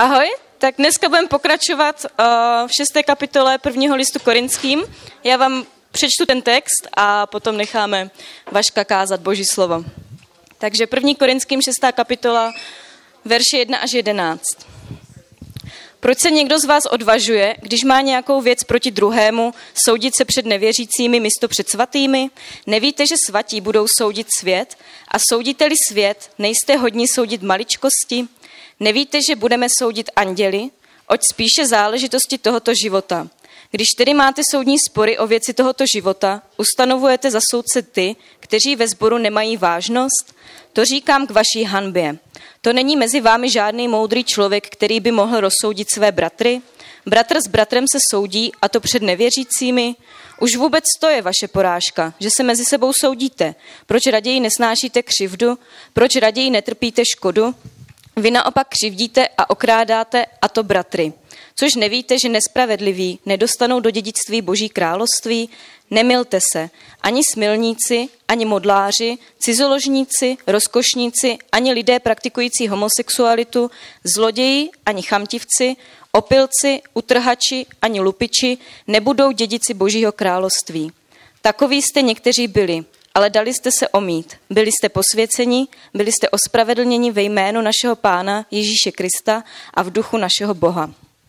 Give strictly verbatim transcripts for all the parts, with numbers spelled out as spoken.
Ahoj, tak dneska budeme pokračovat uh, v šesté kapitole prvního listu Korinským. Já vám přečtu ten text a potom necháme Vaška kázat Boží slovo. Takže první Korinským šestá kapitola, verše jedna až jedenáct. Proč se někdo z vás odvažuje, když má nějakou věc proti druhému, soudit se před nevěřícími místo před svatými? Nevíte, že svatí budou soudit svět? A soudíte-li svět, nejste hodní soudit maličkosti? Nevíte, že budeme soudit anděli? Oč spíše záležitosti tohoto života. Když tedy máte soudní spory o věci tohoto života, ustanovujete za soudce ty, kteří ve sboru nemají vážnost? To říkám k vaší hanbě. To není mezi vámi žádný moudrý člověk, který by mohl rozsoudit své bratry? Bratr s bratrem se soudí, a to před nevěřícími. Už vůbec to je vaše porážka, že se mezi sebou soudíte. Proč raději nesnášíte křivdu? Proč raději netrpíte škodu? Vy naopak křivdíte a okrádáte, a to bratry. Což nevíte, že nespravedliví nedostanou do dědictví Boží království? Nemilte se, ani smilníci, ani modláři, cizoložníci, rozkošníci, ani lidé praktikující homosexualitu, zloději, ani chamtivci, opilci, utrhači, ani lupiči nebudou dědici Božího království. Takoví jste někteří byli, ale dali jste se omít. Byli jste posvěceni, byli jste ospravedlněni ve jménu našeho Pána Ježíše Krista a v duchu našeho Boha.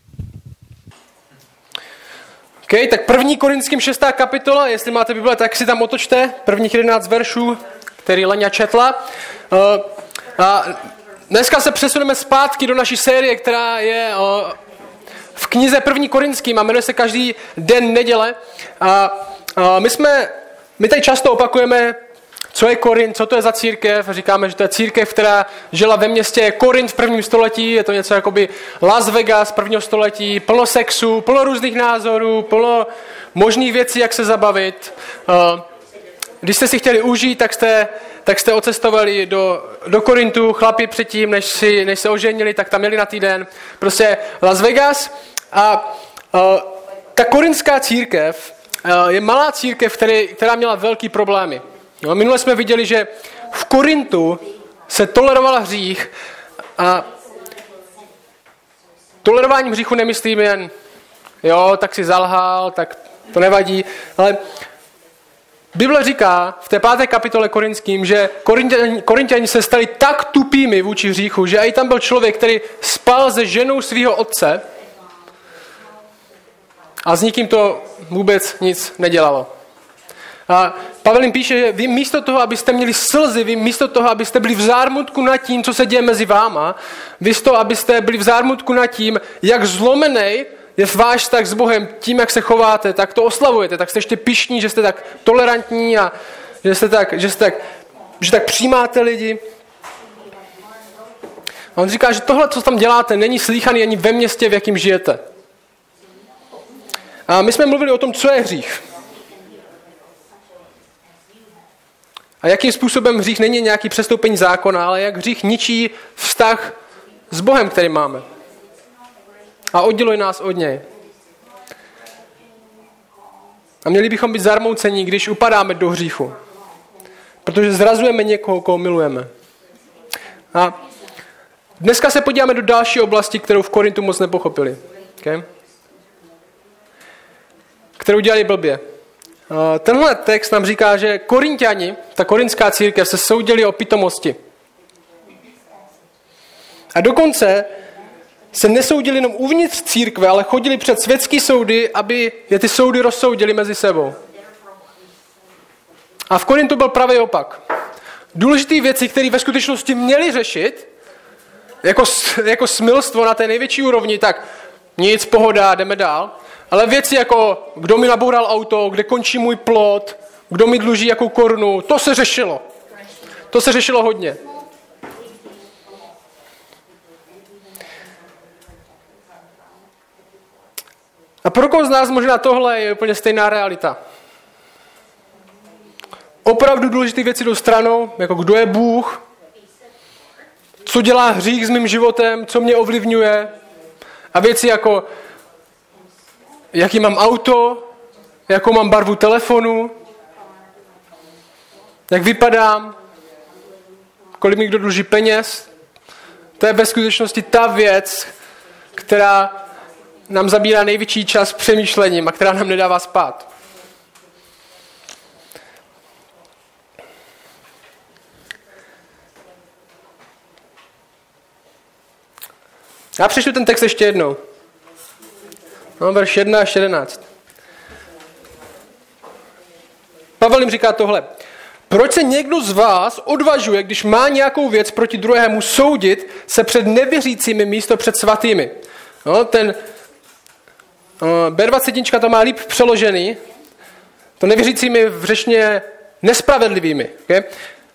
OK, tak první Korinským šestá kapitola, jestli máte Bible, tak si tam otočte prvních jedenáct veršů, který Leňa četla. Uh, a dneska se přesuneme zpátky do naší série, která je uh, v knize první Korinským a jmenuje se Každý den neděle. A uh, my jsme, my tady často opakujeme, co je Korint, co to je za církev. Říkáme, že to je církev, která žila ve městě Korint v prvním století. Je to něco jakoby Las Vegas prvního století. Plno sexu, plno různých názorů, plno možných věcí, jak se zabavit. Když jste si chtěli užít, tak jste, tak jste ocestovali do, do Korintu. Chlapi předtím, než, si, než se oženili, tak tam jeli na týden. Prostě Las Vegas. A ta korintská církev je malá církev, který, která měla velký problémy. No, minule jsme viděli, že v Korintu se toleroval hřích a tolerováním hříchu nemyslím jen, jo, tak si zalhal, tak to nevadí, ale Bible říká v té páté kapitole Korinským, že Korinťani, Korinťani se stali tak tupými vůči hříchu, že i tam byl člověk, který spal se ženou svého otce a s nikým to vůbec nic nedělalo. A Pavel jim píše, že vy místo toho, abyste měli slzy, vy místo toho, abyste byli v zármutku nad tím, co se děje mezi váma, vy toho, abyste byli v zármutku nad tím, jak zlomenej je váš vztah s Bohem, tím, jak se chováte, tak to oslavujete, tak jste ještě pyšní, že jste tak tolerantní a že jste tak, že jste tak, že tak přijímáte lidi. A on říká, že tohle, co tam děláte, není slýchaný ani ve městě, v jakém žijete. A my jsme mluvili o tom, co je hřích. A jakým způsobem hřích není nějaký přestoupení zákona, ale jak hřích ničí vztah s Bohem, který máme. A odděluje nás od něj. A měli bychom být zarmoucení, když upadáme do hříchu. Protože zrazujeme někoho, koho milujeme. A dneska se podíváme do další oblasti, kterou v Korintu moc nepochopili. Okay? Kterou dělali blbě. Tenhle text nám říká, že Korinťani, ta korintská církev, se soudili o pitomosti. A dokonce se nesoudili jenom uvnitř církve, ale chodili před světský soudy, aby je ty soudy rozsoudili mezi sebou. A v Korintu byl pravý opak. Důležité věci, které ve skutečnosti měli řešit, jako, jako smilstvo na té největší úrovni, tak nic, pohoda, jdeme dál. Ale věci jako, kdo mi naboural auto, kde končí můj plot, kdo mi dluží jakou korunu, to se řešilo. To se řešilo hodně. A pro koho z nás možná tohle je úplně stejná realita. Opravdu důležité věci jdou stranou, jako kdo je Bůh, co dělá hřích s mým životem, co mě ovlivňuje. A věci jako jaký mám auto, jakou mám barvu telefonu, jak vypadám, kolik mi kdo dluží peněz. To je ve skutečnosti ta věc, která nám zabírá největší čas přemýšlením a která nám nedává spát. Já přečtu ten text ještě jednou. No, verš jedna až jedenáct. Pavel jim říká tohle. Proč se někdo z vás odvažuje, když má nějakou věc proti druhému soudit, se před nevěřícími místo před svatými? No, ten uh, bé dvacet to má líp přeložený. To nevěřícími v řečtině nespravedlivými. Okay?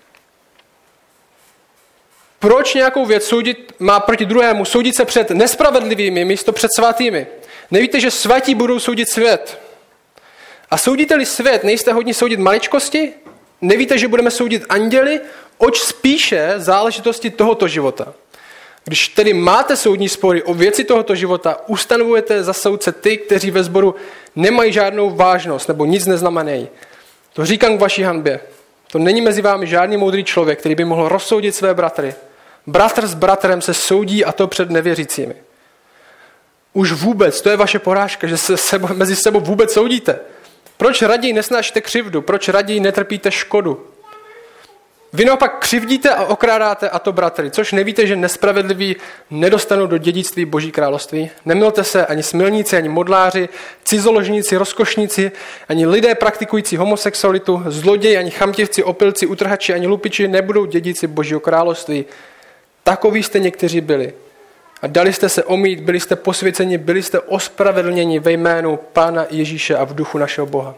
Proč nějakou věc soudit, má proti druhému soudit se před nespravedlivými místo před svatými? Nevíte, že svatí budou soudit svět? A soudíte-li svět, nejste hodni soudit maličkosti? Nevíte, že budeme soudit anděli? Oč spíše záležitosti tohoto života? Když tedy máte soudní spory o věci tohoto života, ustanovujete za soudce ty, kteří ve sboru nemají žádnou vážnost nebo nic neznamenají. To říkám k vaší hanbě. To není mezi vámi žádný moudrý člověk, který by mohl rozsoudit své bratry. Bratr s bratrem se soudí, a to před nevěřícími. Už vůbec, to je vaše porážka, že se sebo, mezi sebou vůbec soudíte. Proč raději nesnášíte křivdu? Proč raději netrpíte škodu? Vy naopak křivdíte a okrádáte, a to bratry, což nevíte, že nespravedliví nedostanou do dědictví Boží království. Nemilte se ani smilníci, ani modláři, cizoložníci, rozkošníci, ani lidé praktikující homosexualitu, zloději, ani chamtivci, opilci, utrhači, ani lupiči nebudou dědíci Božího království. Takoví jste někteří byli. A dali jste se omýt, byli jste posvěceni, byli jste ospravedlněni ve jménu Pána Ježíše a v duchu našeho Boha.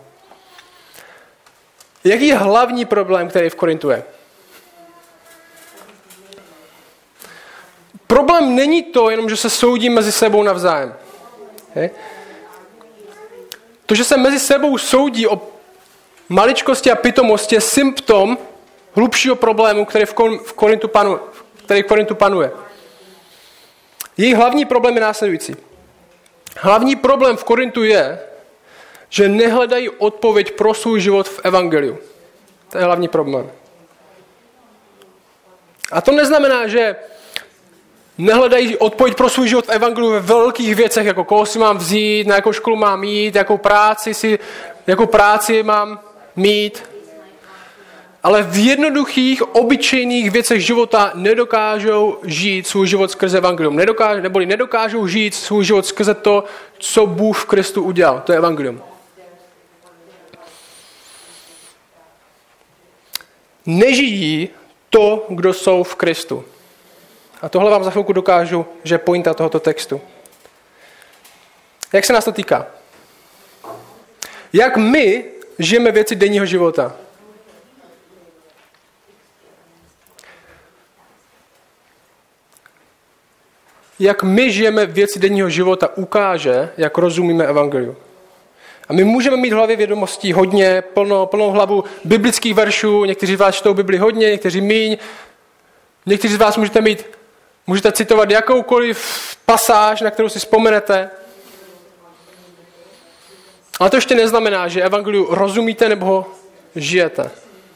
Jaký je hlavní problém, který v Korintu je? Problém není to jenom, že se soudí mezi sebou navzájem. Je? To, že se mezi sebou soudí o maličkosti a pitomosti, je symptom hlubšího problému, který v Korintu panuje. Který v Korintu panuje. Jejich hlavní problém je následující. Hlavní problém v Korintu je, že nehledají odpověď pro svůj život v evangeliu. To je hlavní problém. A to neznamená, že nehledají odpověď pro svůj život v evangeliu ve velkých věcech, jako koho si mám vzít, na jakou školu mám jít, jakou práci, si, jakou práci mám mít. Ale v jednoduchých, obyčejných věcech života nedokážou žít svůj život skrze evangelium. Nedokážou, neboli nedokážou žít svůj život skrze to, co Bůh v Kristu udělal. To je evangelium. Nežijí to, kdo jsou v Kristu. A tohle vám za chvilku dokážu, že je pointa tohoto textu. Jak se nás to týká? Jak my žijeme věci denního života? Jak my žijeme věci denního života, ukáže, jak rozumíme evangeliu. A my můžeme mít v hlavě vědomostí hodně, plno, plnou hlavu biblických veršů, někteří z vás čtou Bibli hodně, někteří míň, někteří z vás můžete mít, můžete citovat jakoukoliv pasáž, na kterou si vzpomenete. Ale to ještě neznamená, že evangeliu rozumíte nebo ho žijete.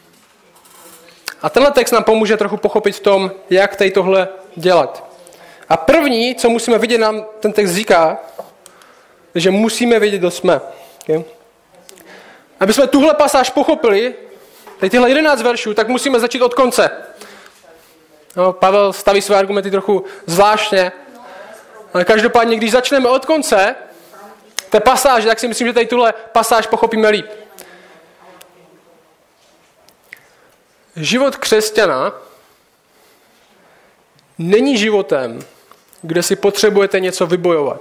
A tenhle text nám pomůže trochu pochopit v tom, jak tady tohle dělat. A první, co musíme vidět, nám ten text říká, že musíme vědět, kdo jsme. Okay? Aby jsme tuhle pasáž pochopili, tady tyhle jedenáct veršů, tak musíme začít od konce. No, Pavel staví své argumenty trochu zvláštně, ale každopádně, když začneme od konce té pasáže, tak si myslím, že tady tuhle pasáž pochopíme líp. Život křesťana není životem, kde si potřebujete něco vybojovat.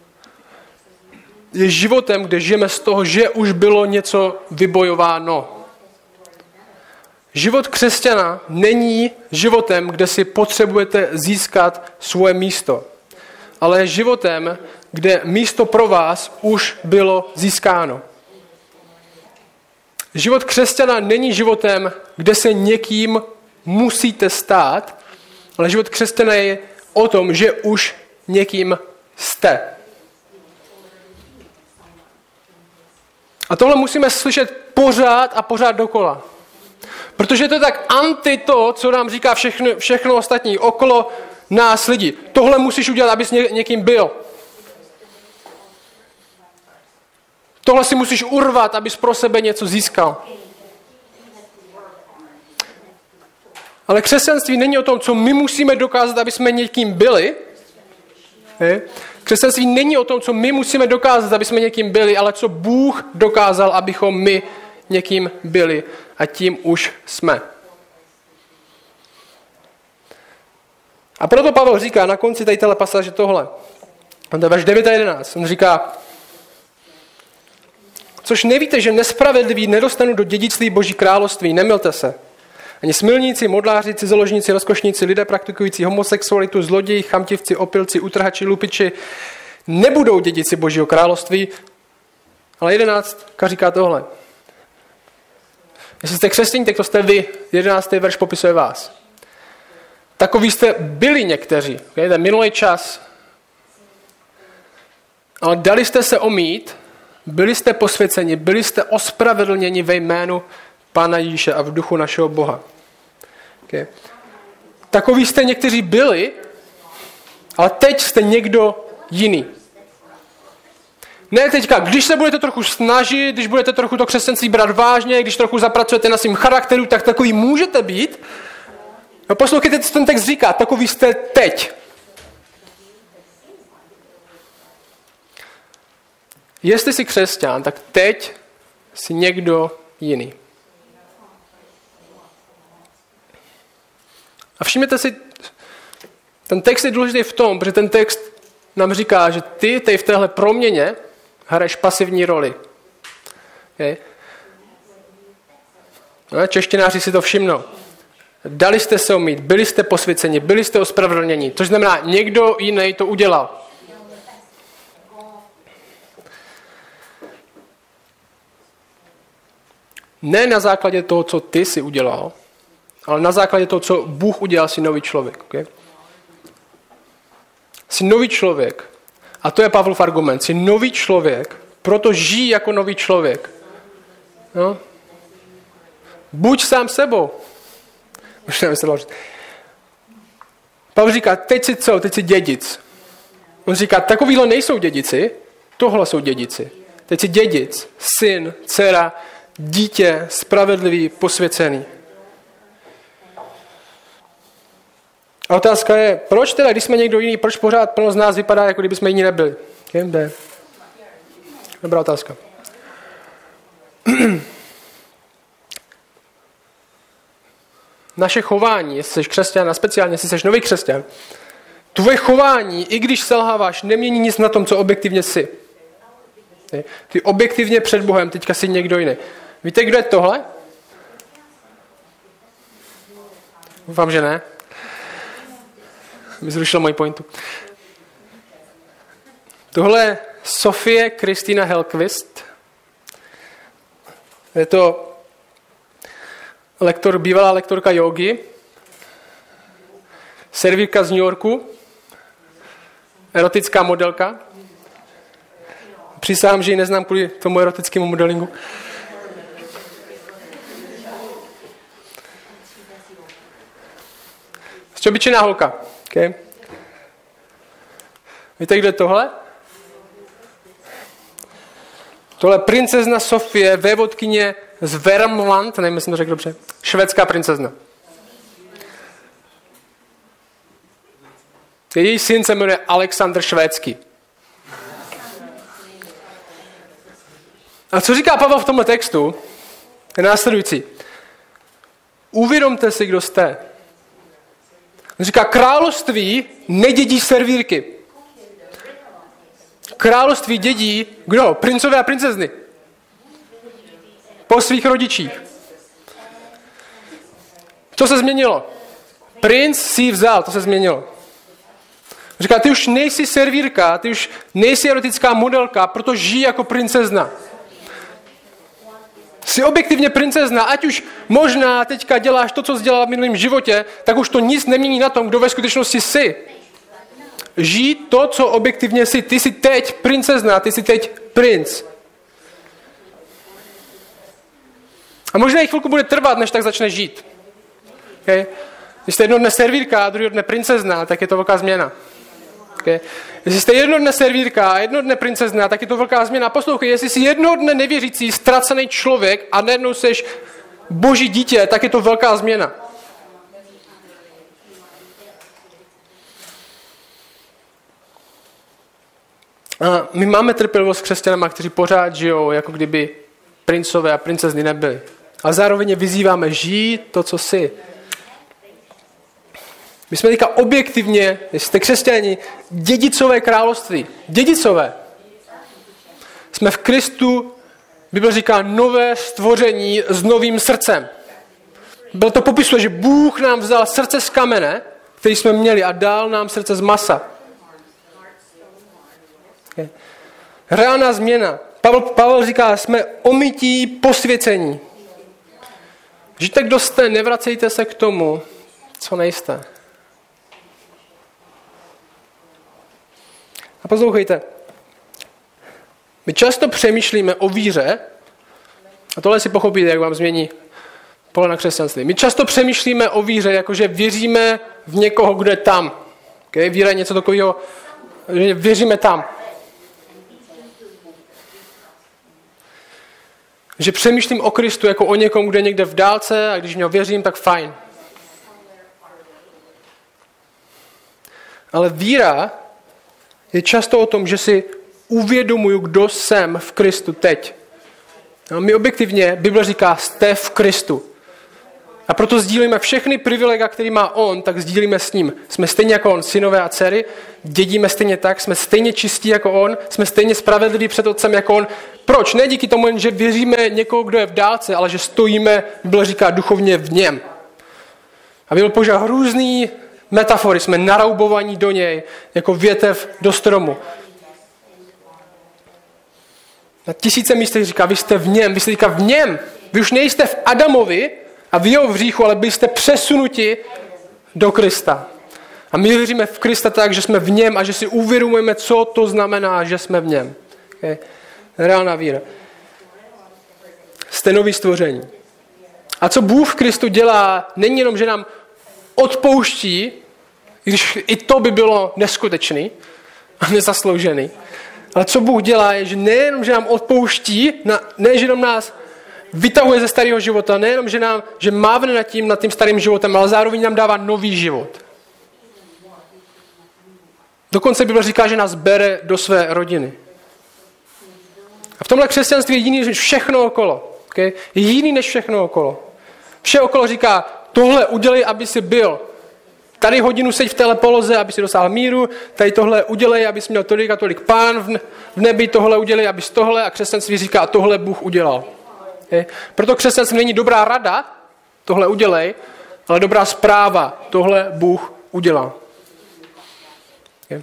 Je životem, kde žijeme z toho, že už bylo něco vybojováno. Život křesťana není životem, kde si potřebujete získat svoje místo, ale je životem, kde místo pro vás už bylo získáno. Život křesťana není životem, kde se někým musíte stát, ale život křesťana je o tom, že už někým jste. A tohle musíme slyšet pořád a pořád dokola. Protože to je tak anti to, co nám říká všechno, všechno ostatní okolo nás lidi. Tohle musíš udělat, abys ně, někým byl. Tohle si musíš urvat, abys pro sebe něco získal. Ale křesťanství není o tom, co my musíme dokázat, aby jsme někým byli. Křesťanství není o tom, co my musíme dokázat, aby jsme někým byli, ale co Bůh dokázal, abychom my někým byli. A tím už jsme. A proto Pavel říká na konci tady téhle pasáže tohle. On to je verš devět a jedenáct. On říká, což nevíte, že nespravedliví nedostanu do dědictví Boží království, nemilte se. Ani smilníci, modláři, cizoložníci, rozkošníci, lidé praktikující homosexualitu, zloději, chamtivci, opilci, utrhači, lupiči nebudou dědici Božího království. Ale jedenáctka říká tohle. Jestli jste křesťaní, tak to jste vy. jedenáctý verš popisuje vás. Takoví jste byli někteří. Okay? Ten minulý čas. Ale dali jste se omít, byli jste posvěceni, byli jste ospravedlněni ve jménu Pána Ježíše a v duchu našeho Boha. Okay. Takoví jste někteří byli, ale teď jste někdo jiný. Ne teďka, když se budete trochu snažit, když budete trochu to křesťanství brát vážně, když trochu zapracujete na svým charakteru, tak takový můžete být. No poslouchejte, co ten text říká, takový jste teď. Jestli jsi křesťan, tak teď jsi někdo jiný. A všimněte si, ten text je důležitý v tom, protože ten text nám říká, že ty tady v téhle proměně hraješ pasivní roli. Okay? No, češtináři si to všimnou. Dali jste se omít, byli jste posvěceni, byli jste ospravedlněni. To znamená, někdo jiný to udělal. Ne na základě toho, co ty jsi udělal, ale na základě toho, co Bůh udělal, jsi nový člověk. Okay? Jsi nový člověk. A to je Pavlov argument. Jsi nový člověk, proto žij jako nový člověk. No? Buď sám sebou. Už nevím se ložit. Pavel říká, teď jsi co? Teď jsi dědic. On říká, takovýhle nejsou dědici, tohle jsou dědici. Teď jsi dědic, syn, dcera, dítě, spravedlivý, posvěcený. A otázka je, proč teda, když jsme někdo jiný, proč pořád plno z nás vypadá, jako kdyby jsme jiní nebyli? Je? Dobrá otázka. Naše chování, jestli jsi křesťan, a speciálně jestli jsi nový křesťan, tvoje chování, i když selháváš, nemění nic na tom, co objektivně jsi. Ty objektivně před Bohem, teďka jsi někdo jiný. Víte, kdo je tohle? Doufám, že ne. Mi zrušil můj pointu. Tohle je Sofie Kristýna Hellqvist. Je to lektor, bývalá lektorka jógy, servírka z New Yorku, erotická modelka. Přísahám, že ji neznám kvůli tomu erotickému modelingu. Jsi obyčejná holka. Okay. Víte, kdo je tohle? Tohle princezna Sofie, vévodkyně z Värmland, nevím, jestli to řekl dobře, švédská princezna. Její syn se jmenuje Alexander Švédský. A co říká Pavel v tomhle textu, je následující. Uvědomte si, kdo jste. On říká, království nedědí servírky. Království dědí, kdo? Princové a princezny. Po svých rodičích. Co se změnilo? Princ si ji vzal, to se změnilo. Říká, ty už nejsi servírka, ty už nejsi erotická modelka, proto žij jako princezna. Jsi objektivně princezna, ať už možná teďka děláš to, co jsi dělala v minulém životě, tak už to nic nemění na tom, kdo ve skutečnosti jsi. Žij to, co objektivně jsi. Ty jsi teď princezna, ty jsi teď princ. A možná i chvilku bude trvat, než tak začne žít. Okay? Když jste jedno dne servírka a druhý dne princezna, tak je to velká změna. Okay. Jestli jste jedno dne servírka a jedno dne princezna, tak je to velká změna. Poslouchej, jestli jsi jedno dne nevěřící, ztracený člověk a najednou seš boží dítě, tak je to velká změna. A my máme trpělivost s křesťanama, kteří pořád žijou, jako kdyby princové a princezny nebyli. A zároveň je vyzýváme žít to, co jsi. My jsme teďka objektivně, jestli jste křesťani, dědicové království. Dědicové. Jsme v Kristu, Bible říká, nové stvoření s novým srdcem. Bylo to popisuje, že Bůh nám vzal srdce z kamene, který jsme měli, a dal nám srdce z masa. Okay. Reálná změna. Pavel, Pavel říká, jsme omytí posvěcení. Žijte, kdo jste, nevracejte se k tomu, co nejste. A poslouchejte, my často přemýšlíme o víře, a tohle si pochopíte, jak vám změní pohled na křesťanství. My často přemýšlíme o víře, jakože věříme v někoho, kdo je tam. Okay? Víra je něco takového, že věříme tam. Že přemýšlím o Kristu jako o někom, kdo je někde v dálce, a když v něho věřím, tak fajn. Ale víra je často o tom, že si uvědomuju, kdo jsem v Kristu teď. A my objektivně, Bible říká, jste v Kristu. A proto sdílíme všechny privilegia, který má on, tak sdílíme s ním. Jsme stejně jako on, synové a dcery, dědíme stejně tak, jsme stejně čistí jako on, jsme stejně spravedliví před otcem jako on. Proč? Ne díky tomu, že věříme někoho, kdo je v dálce, ale že stojíme, Bible říká, duchovně v něm. A Bible používá různý metafory, jsme naraubovaní do něj, jako větev do stromu. Na tisíce místech říká, vy jste v něm, vy jste říká v něm. Vy už nejste v Adamovi a v jeho hříchu, ale byli jste přesunuti do Krista. A my věříme v Krista tak, že jsme v něm a že si uvědomujeme, co to znamená, že jsme v něm. Okay. Reálná víra. Jste nový stvoření. A co Bůh v Kristu dělá, není jenom, že nám odpouští, když i to by bylo neskutečný a nezasloužený. Ale co Bůh dělá, je, že nejenom, že nám odpouští, ne, že nám nás vytahuje ze starého života, nejenom, že, nám, že mávne nad tím, nad tím starým životem, ale zároveň nám dává nový život. Dokonce Bible říká, že nás bere do své rodiny. A v tomhle křesťanství je jiný než všechno okolo. Okay? Je jiný než všechno okolo. Vše okolo říká, tohle udělej, aby si byl. Tady hodinu seď v téhle poloze, aby si dosáhl míru, tady tohle udělej, abys měl tolik a tolik pán v nebi, tohle udělej, abys tohle, a křesťanství říká, tohle Bůh udělal. Okay? Proto křesťanství není dobrá rada, tohle udělej, ale dobrá zpráva, tohle Bůh udělal. Okay?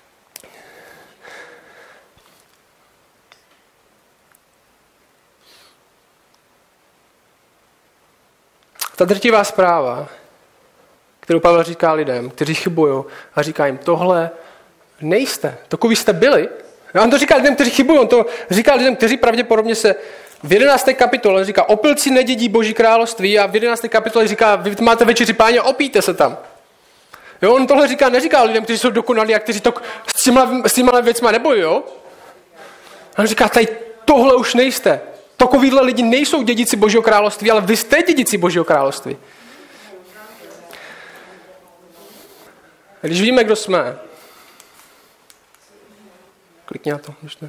Ta drtivá zpráva, kterou Pavel říká lidem, kteří chybují, a říká jim, tohle nejste, takový jste byli. A on to říká lidem, kteří chybují, on to říká lidem, kteří pravděpodobně se v jedenácté kapitole říká, opilci nedědí Boží království, a v jedenácté kapitole říká, vy máte večeři Páně, opijte se tam. Jo, on tohle říká, neříká lidem, kteří jsou dokonalí a kteří to s těma, s těma věcma nebojí. On říká, tady tohle už nejste. Takovýhle lidi nejsou dědici Božího království, ale vy jste dědici Božího království. A když víme, kdo jsme, klikni na to. Ještě.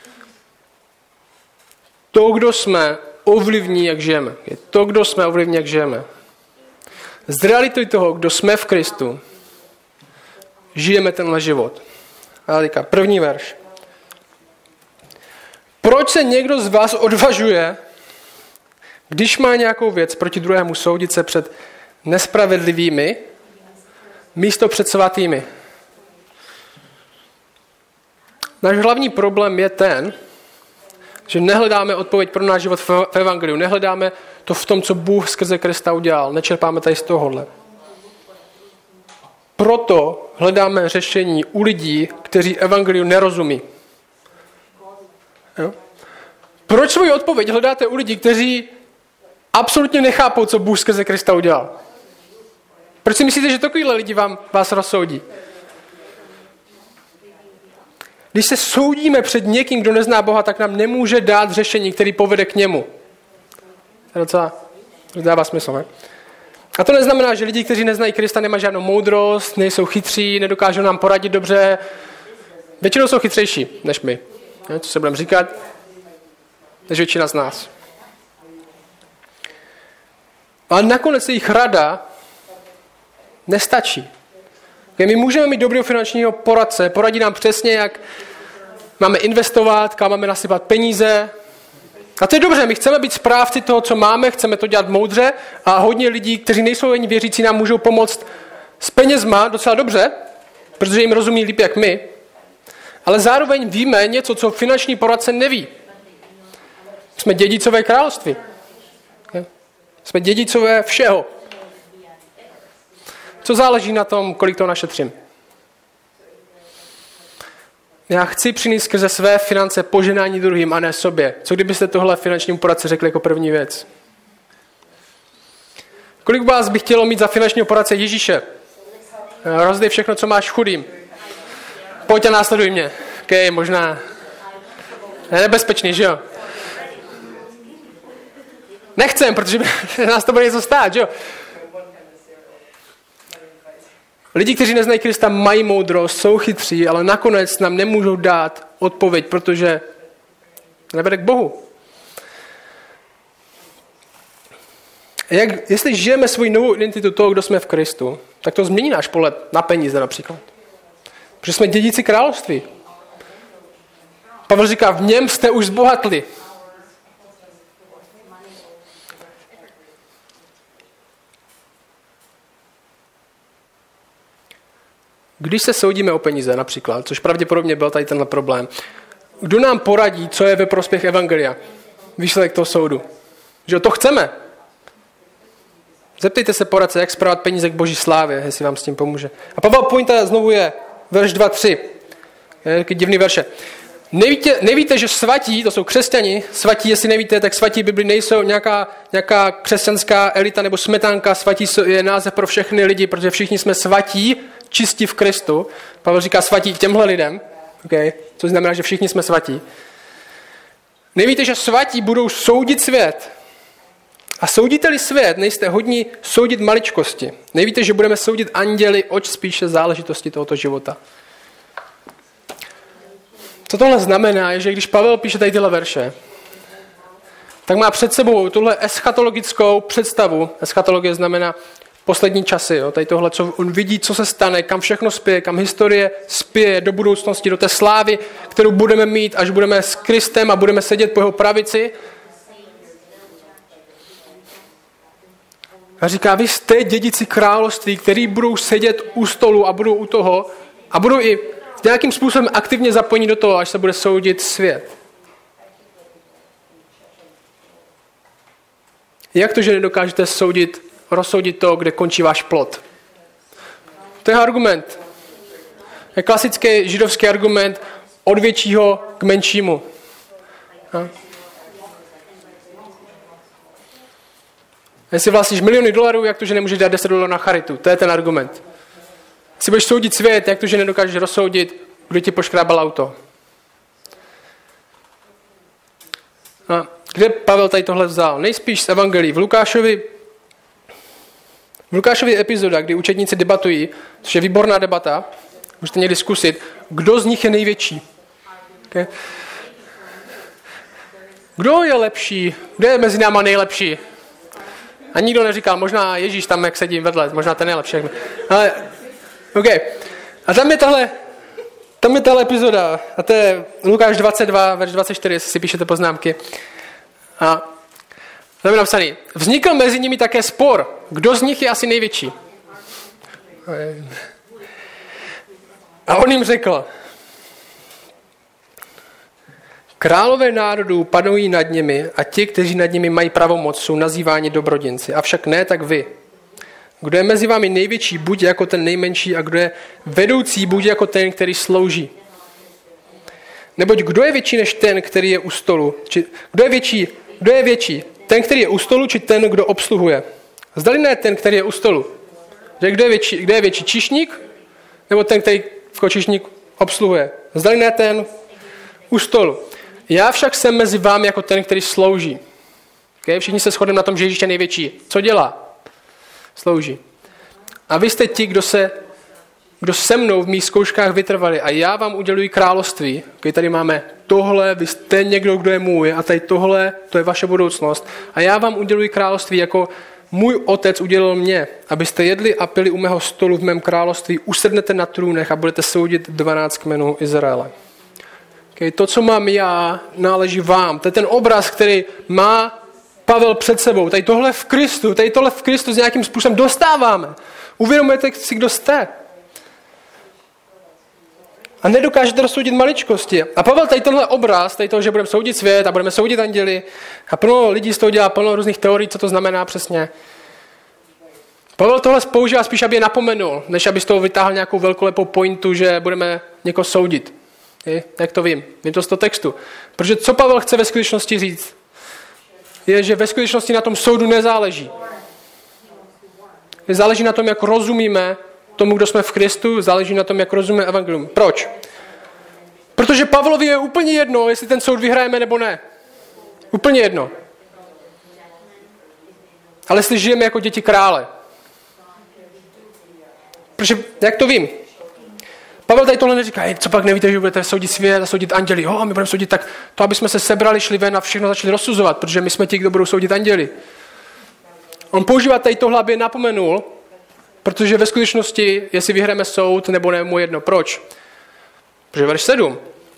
To, kdo jsme, ovlivní, jak žijeme. Je to, kdo jsme, ovlivní, jak žijeme. Z reality toho, kdo jsme v Kristu, žijeme tenhle život. A teďka první verš. Proč se někdo z vás odvažuje, když má nějakou věc proti druhému, soudit se před nespravedlivými, místo před svatými? Náš hlavní problém je ten, že nehledáme odpověď pro náš život v evangeliu, nehledáme to v tom, co Bůh skrze Krista udělal, nečerpáme tady z tohohle. Proto hledáme řešení u lidí, kteří evangeliu nerozumí. Jo? Proč svou odpověď hledáte u lidí, kteří absolutně nechápou, co Bůh skrze Krista udělal? Proč si myslíte, že takovýhle lidi vám, vás rozsoudí? Když se soudíme před někým, kdo nezná Boha, tak nám nemůže dát řešení, který povede k němu. To je docela, to dává smysl, ne? A to neznamená, že lidi, kteří neznají Krista, nemají žádnou moudrost, nejsou chytří, nedokážou nám poradit dobře. Většinou jsou chytřejší než my. Ne? Co se budeme říkat? Než většina z nás. Ale nakonec jejich rada nestačí. My můžeme mít dobrého finančního poradce, poradí nám přesně, jak máme investovat, kam máme nasypat peníze. A to je dobře, my chceme být správci toho, co máme, chceme to dělat moudře a hodně lidí, kteří nejsou ani věřící, nám můžou pomoct s penězma docela dobře, protože jim rozumí líp jak my. Ale zároveň víme něco, co finanční poradce neví. Jsme dědicové království. Jsme dědicové všeho. Co záleží na tom, kolik toho našetřím? Já chci přinést skrze své finance poženání druhým a ne sobě. Co kdybyste tohle finančnímu poradci řekli jako první věc? Kolik vás by chtělo mít za finančního poradce Ježíše? Rozdej všechno, co máš chudým. Pojď a následuj mě. Ok, možná. Je nebezpečný, že jo? Nechcem, protože nás to bude něco stát, že jo? Lidi, kteří neznají Krista, mají moudrost, jsou chytří, ale nakonec nám nemůžou dát odpověď, protože nevede k Bohu. Jak, jestli žijeme svoji novou identitu toho, kdo jsme v Kristu, tak to změní náš pohled na peníze například. Protože jsme dědici království. Pavel říká, v něm jste už zbohatli. Když se soudíme o peníze například, což pravděpodobně byl tady tenhle problém, kdo nám poradí, co je ve prospěch evangelia? Výsledek toho soudu. Že to chceme. Zeptejte se poradce, jak spravovat peníze k Boží slávě, jestli vám s tím pomůže. A Pavel pointa znovu je verš dva tři. Je taky divný verše. Nevíte, nevíte, že svatí, to jsou křesťani, svatí, jestli nevíte, tak svatí v Bibli nejsou nějaká, nějaká křesťanská elita nebo smetánka, svatí je název pro všechny lidi, protože všichni jsme svatí, čistí v Kristu. Pavel říká svatí těmhle lidem, okay? Což znamená, že všichni jsme svatí. Nevíte, že svatí budou soudit svět. A soudíte-li svět, nejste hodní soudit maličkosti. Nevíte, že budeme soudit anděli, oč spíše záležitosti tohoto života. Co tohle znamená, je, že když Pavel píše tady tyhle verše, tak má před sebou tuhle eschatologickou představu. Eschatologie znamená poslední časy. Jo? Tady tohle, co on vidí, co se stane, kam všechno spěje, kam historie spěje do budoucnosti, do té slávy, kterou budeme mít, až budeme s Kristem a budeme sedět po jeho pravici. A říká, vy jste dědici království, který budou sedět u stolu a budou u toho a budou i nějakým způsobem aktivně zapojení do toho, až se bude soudit svět. Jak to, že nedokážete soudit, rozsoudit to, kde končí váš plod? To je argument. Je klasický židovský argument od většího k menšímu. Ha? Jestli vlastníš miliony dolarů, jak to, že nemůžeš dát deset dolarů na charitu? To je ten argument. Jestli budeš soudit svět, jak to, že nedokážeš rozsoudit, kdo ti poškrábal auto. A kde Pavel tady tohle vzal? Nejspíš z evangelií. V Lukášovi, v Lukášovi epizoda, kdy učedníci debatují, což je výborná debata, můžete někdy zkusit, kdo z nich je největší. Okay. Kdo je lepší? Kdo je mezi náma nejlepší? A nikdo neříkal, možná Ježíš tam, jak sedí vedle, možná ten nejlepší. Ale, OK. A tam je tahle, tam je tahle epizoda, a to je Lukáš dvacet dva, verš dvacet čtyři, jestli si píšete poznámky. A tam je napsaný, vznikl mezi nimi také spor, kdo z nich je asi největší. A on jim řekl, králové národů panují nad nimi a ti, kteří nad nimi mají pravomoc, jsou nazýváni dobrodinci. Avšak ne tak vy. Kdo je mezi vámi největší, buď jako ten nejmenší, a kdo je vedoucí, buď jako ten, který slouží. Neboť kdo je větší než ten, který je u stolu? Či, kdo je větší? Kdo je větší? Ten, který je u stolu, či ten, kdo obsluhuje? Zdali ne ten, který je u stolu. Kdo je větší, kdo je větší číšník, nebo ten, který kočišník obsluhuje? Zdali ne ten u stolu. Já však jsem mezi vámi jako ten, který slouží. Okay? Všichni se shodneme na tom, že Ježíš je největší. Co dělá? Slouží. A vy jste ti, kdo se kdo se mnou v mých zkouškách vytrvali a já vám uděluji království. Okay? Tady máme tohle, vy jste někdo, kdo je můj a tady tohle, to je vaše budoucnost. A já vám uděluji království, jako můj otec udělal mě, abyste jedli a pili u mého stolu v mém království, usednete na trůnech a budete soudit dvanáct kmenů Izraele. Okay? To, co mám já, náleží vám. To je ten obraz, který má Pavel před sebou. Tady tohle v Kristu, tady tohle v Kristu s nějakým způsobem dostáváme. Uvědomujete si, kdo jste. A nedokážete rozsoudit maličkosti. A Pavel tady tenhle obraz, tady toho, že budeme soudit svět a budeme soudit anděli, a plno lidí z toho dělá plno různých teorií, co to znamená přesně. Pavel tohle používá spíš, aby je napomenul, než aby z toho vytáhl nějakou velkolepou pointu, že budeme někoho soudit. Je? Jak to vím? Vím to z toho textu. Protože co Pavel chce ve skutečnosti říct? Je, že ve skutečnosti na tom soudu nezáleží. Záleží na tom, jak rozumíme tomu, kdo jsme v Kristu, záleží na tom, jak rozumíme evangelium. Proč? Protože Pavlovi je úplně jedno, jestli ten soud vyhrajeme nebo ne. Úplně jedno. Ale jestli žijeme jako děti krále. Protože, jak to vím? Pavel tady tohle neříká, co pak nevíte, že budete soudit svět a soudit anděli. Jo, my budeme soudit tak, to, aby jsme se sebrali, šli ven a všechno začali rozsuzovat, protože my jsme ti, kdo budou soudit anděli. On používá tady tohle, aby je napomenul, protože ve skutečnosti, jestli vyhráme soud, nebo ne, mu jedno. Proč? Protože verš sedm.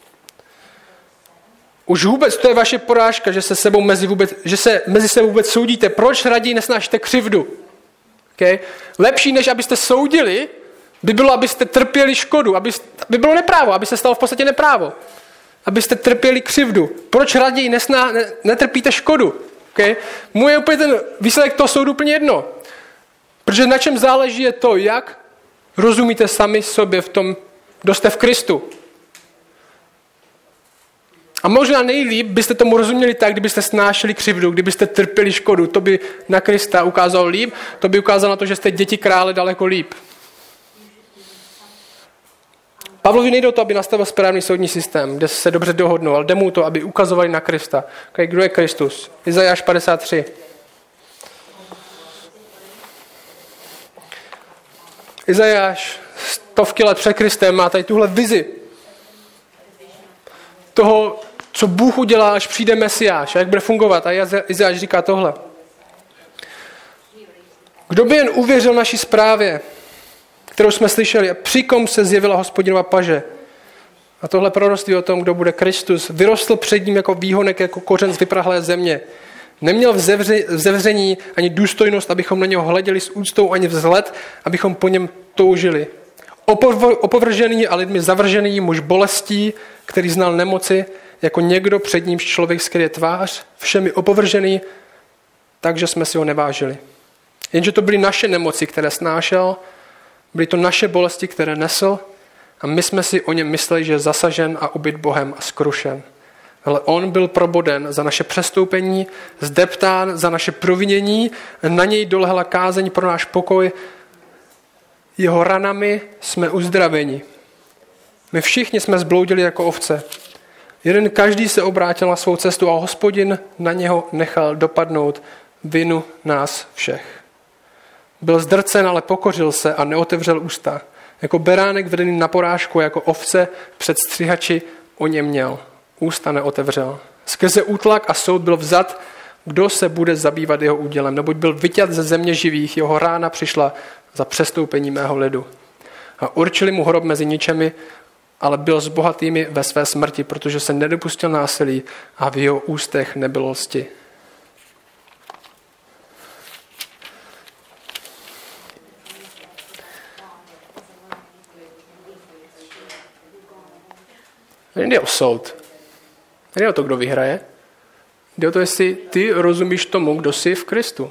Už vůbec to je vaše porážka, že se, sebou mezi, vůbec, že se mezi sebou vůbec soudíte. Proč raději nesnášíte křivdu? Okay? Lepší, než abyste soudili, by bylo, abyste trpěli škodu. Aby, aby bylo neprávo, aby se stalo v podstatě neprávo. Abyste trpěli křivdu. Proč raději nesná, ne, netrpíte škodu? Okay? Mu je úplně ten výsledek toho soudu úplně jedno. Protože na čem záleží je to, jak rozumíte sami sobě v tom, kdo jste v Kristu. A možná nejlíp byste tomu rozuměli tak, kdybyste snášeli křivdu, kdybyste trpěli škodu. To by na Krista ukázalo líp, to by ukázalo na to, že jste děti krále daleko líp. Pavlovi nejde o to, aby nastavil správný soudní systém, kde se dobře dohodnou, ale jde mu to, aby ukazovali na Krista. Okay, kdo je Kristus? Izajáš padesát tři. Izajáš stovky let před Kristem má tady tuhle vizi toho, co Bůh udělá, až přijde Mesiáš a jak bude fungovat. A Izajáš říká tohle. Kdo by jen uvěřil naší zprávě, kterou jsme slyšeli, a při kom se zjevila Hospodinova paže. A tohle proroctví o tom, kdo bude Kristus, vyrostl před ním jako výhonek, jako kořen z vyprahlé země. Neměl vzevření ani důstojnost, abychom na něho hleděli s úctou, ani vzhled, abychom po něm toužili. Opovržený a lidmi zavržený muž bolestí, který znal nemoci, jako někdo před nímž člověk skryje tvář, všemi opovržený, takže jsme si ho nevážili. Jenže to byly naše nemoci, které snášel, byly to naše bolesti, které nesl, a my jsme si o něm mysleli, že je zasažen a ubyt Bohem a zkrušen. Ale on byl proboden za naše přestoupení, zdeptán za naše provinění, na něj dolehla kázeň pro náš pokoj, jeho ranami jsme uzdraveni. My všichni jsme zbloudili jako ovce. Jeden každý se obrátil na svou cestu a Hospodin na něho nechal dopadnout vinu nás všech. Byl zdrcen, ale pokořil se a neotevřel ústa. Jako beránek vedený na porážku, jako ovce před střihači o něm měl. Ústa neotevřel. Skrze útlak a soud byl vzat, kdo se bude zabývat jeho údělem. Neboť byl vyťat ze země živých, jeho rána přišla za přestoupení mého lidu. A určili mu hrob mezi ničemi, ale byl s bohatými ve své smrti, protože se nedopustil násilí a v jeho ústech nebylo lsti. Nejde o soud. Nejde o to, kdo vyhraje. Jde o to, jestli ty rozumíš tomu, kdo jsi v Kristu.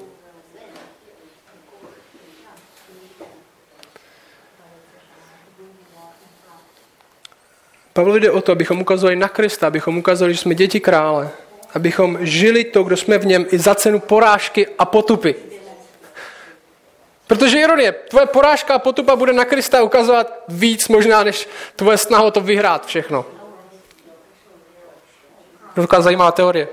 Pavel jde o to, abychom ukazovali na Krista, abychom ukazovali, že jsme děti krále. Abychom žili to, kdo jsme v něm, i za cenu porážky a potupy. Protože ironie, tvoje porážka a potupa bude na Krista ukazovat víc možná, než tvoje snaha to vyhrát všechno. To je taková zajímavá teorie.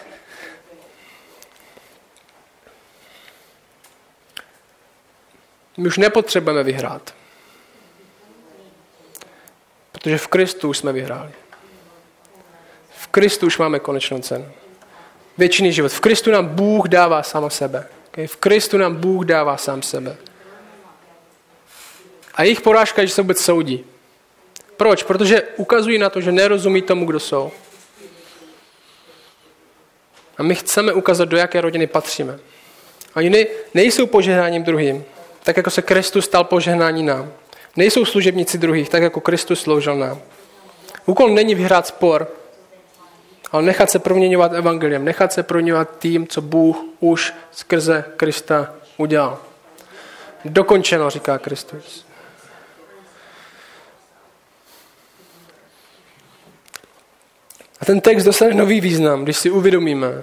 My už nepotřebujeme vyhrát. Protože v Kristu už jsme vyhráli. V Kristu už máme konečnou cenu. Věčný život. V Kristu nám Bůh dává sám sebe. Okay? V Kristu nám Bůh dává sám sebe. A jejich porážka, že se vůbec soudí. Proč? Protože ukazují na to, že nerozumí tomu, kdo jsou. A my chceme ukázat, do jaké rodiny patříme. A oni nejsou požehnáním druhým, tak jako se Kristus stal požehnání nám. Nejsou služebníci druhých, tak jako Kristus sloužil nám. Úkol není vyhrát spor, ale nechat se proměňovat evangeliem, nechat se proměňovat tím, co Bůh už skrze Krista udělal. Dokončeno, říká Kristus. A ten text dostane nový význam, když si uvědomíme,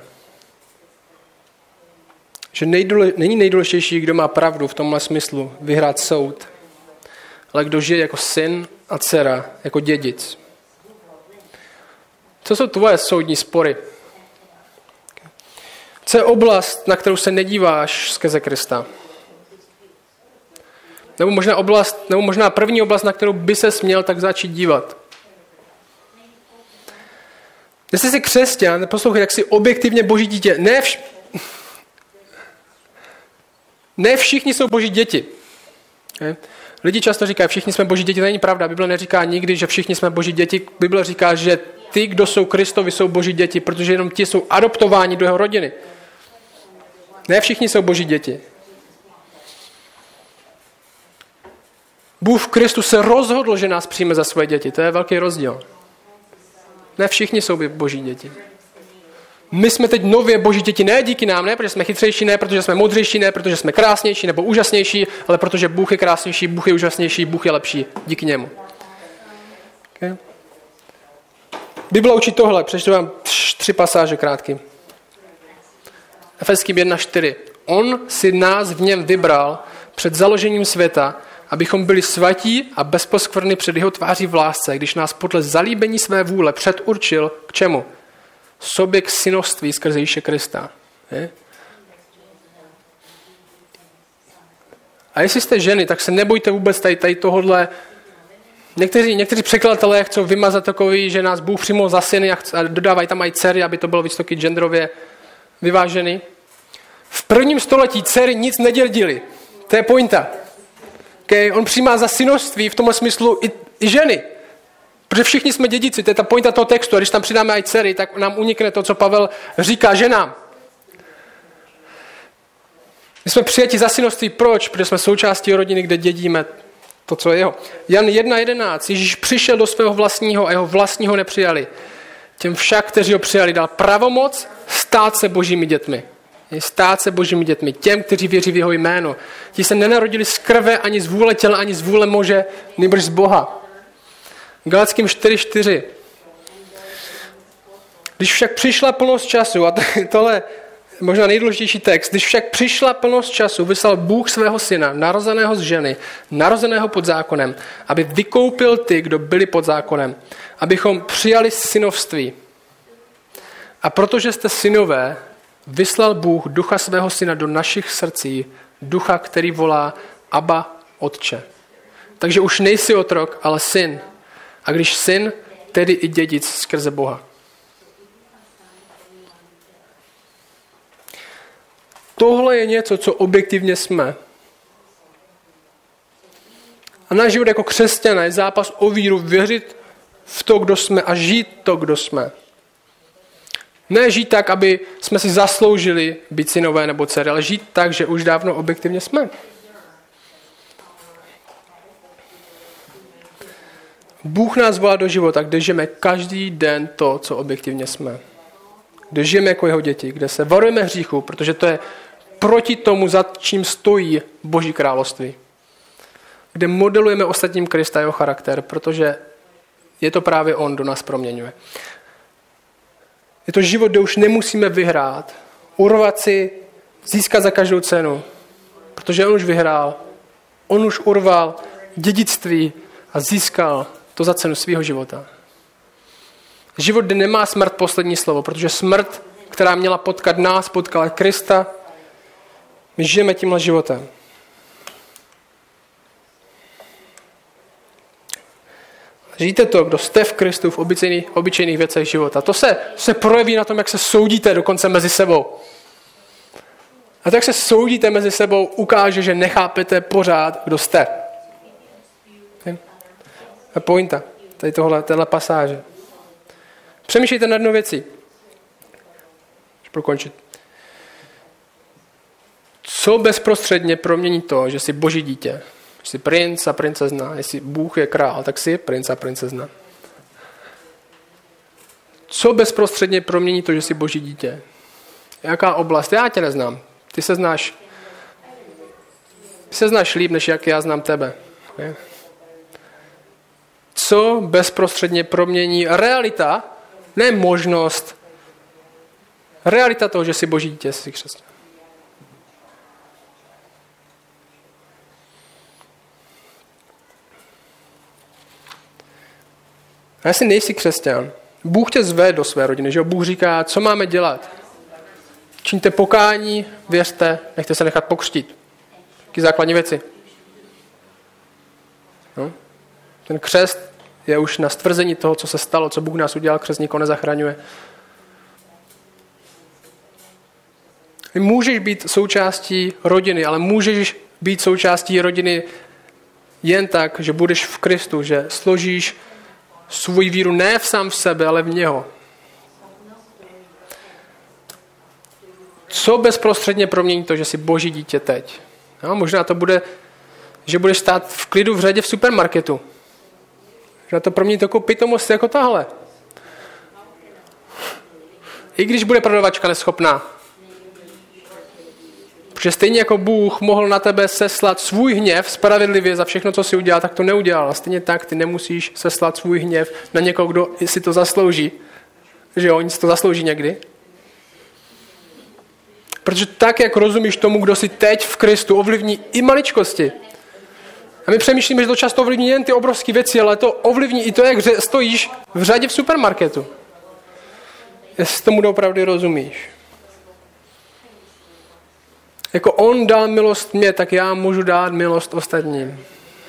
že nejdůle, není nejdůležitější, kdo má pravdu v tomhle smyslu, vyhrát soud, ale kdo žije jako syn a dcera, jako dědic. Co jsou tvoje soudní spory? Co je oblast, na kterou se nedíváš skrze Krista? Nebo možná, oblast, nebo možná první oblast, na kterou by ses měl tak začít dívat? Jestli jsi křesťan, poslouchej, jak jsi objektivně boží dítě. Ne, vš... ne všichni jsou boží děti. Okay? Lidi často říkají, všichni jsme boží děti, to není pravda. Bible neříká nikdy, že všichni jsme boží děti. Bible říká, že ty, kdo jsou Kristovi, jsou boží děti, protože jenom ti jsou adoptováni do jeho rodiny. Ne všichni jsou boží děti. Bůh v Kristu se rozhodl, že nás přijme za svoje děti. To je velký rozdíl. Ne všichni jsou boží děti. My jsme teď nově boží děti, ne díky nám, ne protože jsme chytřejší, ne protože jsme moudřejší, ne protože jsme krásnější nebo úžasnější, ale protože Bůh je krásnější, Bůh je úžasnější, Bůh je lepší. Díky němu. Okay. Bible učí tohle, přečtu vám tři pasáže krátky. Efeským jedna čtyři. On si nás v něm vybral před založením světa, abychom byli svatí a bezposkvrny před jeho tváří v lásce, když nás podle zalíbení své vůle předurčil k čemu? Sobě k synoství skrze Ježíše Krista. Je? A jestli jste ženy, tak se nebojte vůbec tady, tady tohodle. Někteří, někteří překladatelé chcou vymazat takový, že nás Bůh přijmul za syny a, a dodávají tam i dcery, aby to bylo víc taky genderově vyvážený. V prvním století dcery nic nedědily. To je pointa. Okay? On přijímá za synoství v tomhle smyslu i, i ženy. Protože všichni jsme dědici, to je ta pointa toho textu. A když tam přidáme i dcery, tak nám unikne to, co Pavel říká ženám. My jsme přijati za synoství. Proč? Protože jsme součástí rodiny, kde dědíme to, co je jeho. Jan jedna jedenáct. Ježíš přišel do svého vlastního a jeho vlastního nepřijali. Těm však, kteří ho přijali, dal pravomoc stát se božími dětmi. Stát se božími dětmi. Těm, kteří věří v jeho jméno. Ti se nenarodili z krve, ani z vůle těla, ani z vůle muže, nýbrž z Boha. Galackým čtyři čtyři. Když však přišla plnost času, a tohle je možná nejdůležitější text, když však přišla plnost času, vyslal Bůh svého syna, narozeného z ženy, narozeného pod zákonem, aby vykoupil ty, kdo byli pod zákonem, abychom přijali synovství. A protože jste synové, vyslal Bůh ducha svého syna do našich srdcí, ducha, který volá Abba, Otče. Takže už nejsi otrok, ale syn. A když syn, tedy i dědic skrze Boha. Tohle je něco, co objektivně jsme. A náš život jako křesťané je zápas o víru, věřit v to, kdo jsme a žít to, kdo jsme. Ne žít tak, aby jsme si zasloužili být synové nebo dcery, ale žít tak, že už dávno objektivně jsme. Bůh nás volá do života, kde žijeme každý den to, co objektivně jsme. Kde žijeme jako jeho děti, kde se varujeme hříchu, protože to je proti tomu, za čím stojí Boží království. Kde modelujeme ostatním Krista jeho charakter, protože je to právě on, kdo nás proměňuje. Je to život, kde už nemusíme vyhrát, urvat si, získat za každou cenu, protože on už vyhrál. On už urval dědictví a získal to za cenu svého života. Život, kde nemá smrt poslední slovo, protože smrt, která měla potkat nás, potkala Krista. My žijeme tímhle životem. Žijte to, kdo jste v Kristu v obyčejných, obyčejných věcech života. To se, se projeví na tom, jak se soudíte dokonce mezi sebou. A tak se soudíte mezi sebou, ukáže, že nechápete pořád, kdo jste. A pointa tady tohle, téhle pasáže. Přemýšlejte nad jednou věcí. Už budu končit. Co bezprostředně promění to, že jsi Boží dítě? Jsi princ a princezna. Jestli Bůh je král, tak jsi princ a princezna. Co bezprostředně promění to, že jsi Boží dítě? Jaká oblast? Já tě neznám. Ty se znáš, ty se znáš líp, než jak já znám tebe. Je? Co bezprostředně promění realita, ne možnost, realita toho, že jsi Boží dítě, jsi křesťan. A jestli nejsi křesťan, Bůh tě zve do své rodiny, že jo? Bůh říká, co máme dělat. Čiňte pokání, věřte, nechte se nechat pokřtít. Taky základní věci. No. Ten křest je už na stvrzení toho, co se stalo, co Bůh nás udělal, křest nikoho nezachraňuje. Můžeš být součástí rodiny, ale můžeš být součástí rodiny jen tak, že budeš v Kristu, že složíš svou víru ne v sám v sebe, ale v něho. Co bezprostředně promění to, že jsi Boží dítě teď? No, možná to bude, že budeš stát v klidu v řadě v supermarketu. Že to promění takovou pitomost jako tahle. I když bude prodavačka neschopná. Protože stejně jako Bůh mohl na tebe seslat svůj hněv spravedlivě za všechno, co si udělal, tak to neudělal. A stejně tak ty nemusíš seslat svůj hněv na někoho, kdo si to zaslouží. Že jo, oni si to zaslouží někdy. Protože tak, jak rozumíš tomu, kdo si teď v Kristu, ovlivní i maličkosti. A my přemýšlíme, že to často ovlivní jen ty obrovské věci, ale to ovlivní i to, jak stojíš v řadě v supermarketu. Jestli tomu opravdu rozumíš. Jako on dal milost mě, tak já můžu dát milost ostatním.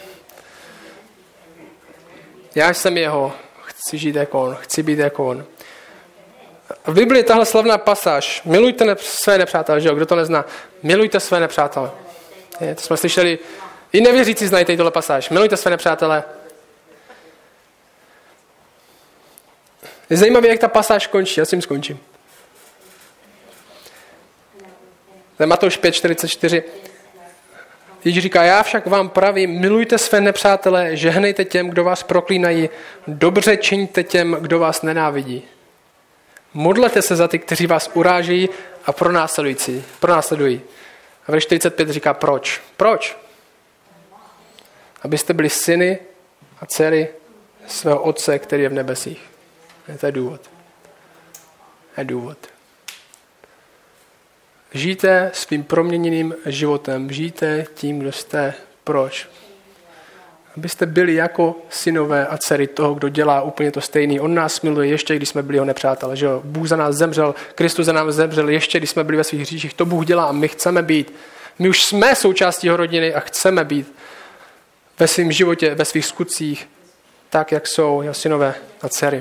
Já jsem jeho, chci žít jako on, chci být jako on. V Biblii je tahle slavná pasáž. Milujte ne- své nepřátele, že jo? Kdo to nezná? Milujte své nepřátele. Je, to jsme slyšeli, i nevěřící znají tady tohle pasáž. Milujte své nepřátele. Je zajímavé, jak ta pasáž končí. Já s tím skončím. To je Matouš pět čtyřicet čtyři. Ježíš říká, já však vám pravím, milujte své nepřátele, žehnejte těm, kdo vás proklínají, dobře čiňte těm, kdo vás nenávidí. Modlete se za ty, kteří vás urážejí a pronásledují. A verš čtyřicet pět říká, proč? Proč? Abyste byli syny a dcery svého Otce, který je v nebesích. To je důvod. To je důvod. Žijte svým proměněným životem. Žijte tím, kdo jste. Proč? Abyste byli jako synové a dcery toho, kdo dělá úplně to stejný. On nás miluje ještě, když jsme byli jeho nepřátelé. Že jo? Bůh za nás zemřel, Kristus za nás zemřel ještě, když jsme byli ve svých hříších. To Bůh dělá a my chceme být. My už jsme součástí jeho rodiny a chceme být ve svém životě, ve svých skutcích, tak, jak jsou jeho synové a dcery.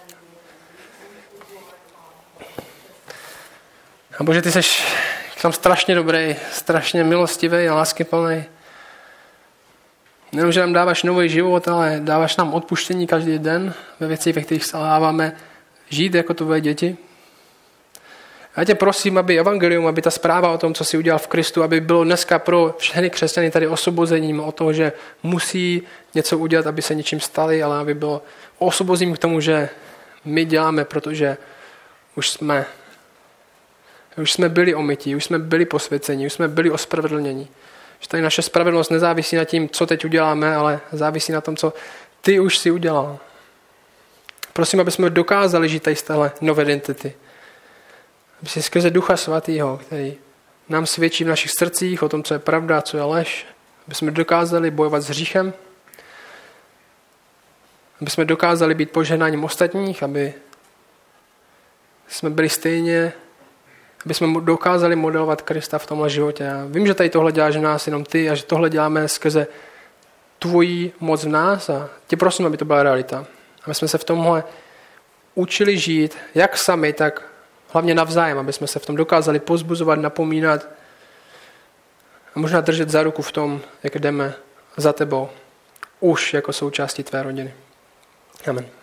A Bože, ty jsi tam strašně dobrý, strašně milostivý a láskyplný. Nejenom, že nám dáváš nový život, ale dáváš nám odpuštění každý den ve věcích, ve kterých selháváme žít jako tvoje děti. Já tě prosím, aby evangelium, aby ta zpráva o tom, co jsi udělal v Kristu, aby bylo dneska pro všechny křesťany tady osvobozením o tom, že musí něco udělat, aby se něčím stali, ale aby bylo osvobozením k tomu, že my děláme, protože už jsme Už jsme byli omytí, už jsme byli posvěceni, už jsme byli ospravedlněni. Že tady naše spravedlnost nezávisí na tím, co teď uděláme, ale závisí na tom, co ty už si udělal. Prosím, aby jsme dokázali žít tady z téhle nové identity. Aby si skrze Ducha Svatého, který nám svědčí v našich srdcích o tom, co je pravda, co je lež, aby jsme dokázali bojovat s hříchem, aby jsme dokázali být požehnáním ostatních, aby jsme byli stejně, aby jsme dokázali modelovat Krista v tomhle životě. Já vím, že tady tohle děláš v nás jenom ty a že tohle děláme skrze tvojí moc v nás a tě prosím, aby to byla realita. Aby jsme se v tomhle učili žít, jak sami, tak hlavně navzájem, aby jsme se v tom dokázali pozbuzovat, napomínat a možná držet za ruku v tom, jak jdeme za tebou, už jako součástí tvé rodiny. Amen.